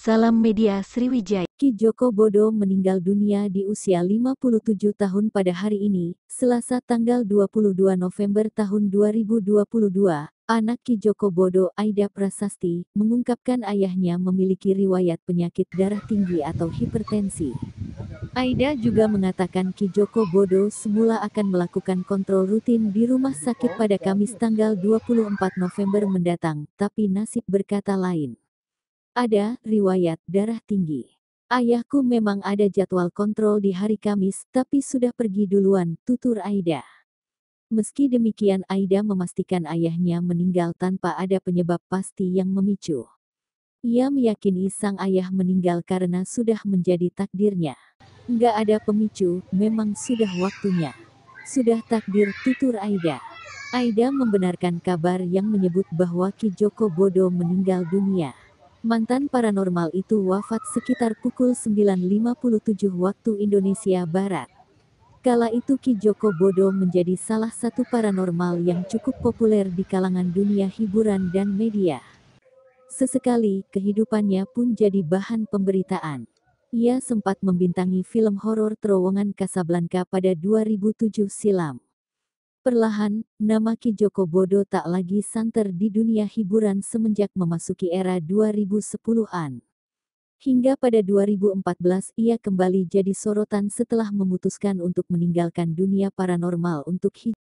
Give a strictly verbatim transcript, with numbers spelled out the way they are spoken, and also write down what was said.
Salam Media Sriwijaya. Ki Joko Bodo meninggal dunia di usia lima puluh tujuh tahun pada hari ini, Selasa tanggal dua puluh dua November tahun dua ribu dua puluh dua. Anak Ki Joko Bodo, Aida Prasasti, mengungkapkan ayahnya memiliki riwayat penyakit darah tinggi atau hipertensi. Aida juga mengatakan Ki Joko Bodo semula akan melakukan kontrol rutin di rumah sakit pada Kamis tanggal dua puluh empat November mendatang, tapi nasib berkata lain. Ada riwayat darah tinggi. Ayahku memang ada jadwal kontrol di hari Kamis, tapi sudah pergi duluan, tutur Aida. Meski demikian, Aida memastikan ayahnya meninggal tanpa ada penyebab pasti yang memicu. Ia meyakini sang ayah meninggal karena sudah menjadi takdirnya. Nggak ada pemicu, memang sudah waktunya. Sudah takdir, tutur Aida. Aida membenarkan kabar yang menyebut bahwa Ki Joko Bodo meninggal dunia. Mantan paranormal itu wafat sekitar pukul sembilan lima puluh tujuh waktu Indonesia Barat. Kala itu Ki Joko Bodo menjadi salah satu paranormal yang cukup populer di kalangan dunia hiburan dan media. Sesekali, kehidupannya pun jadi bahan pemberitaan. Ia sempat membintangi film horor Terowongan Casablanca pada dua ribu tujuh silam. Perlahan, nama Ki Joko Bodo tak lagi santer di dunia hiburan semenjak memasuki era dua ribu sepuluhan. Hingga pada dua ribu empat belas ia kembali jadi sorotan setelah memutuskan untuk meninggalkan dunia paranormal untuk hidup.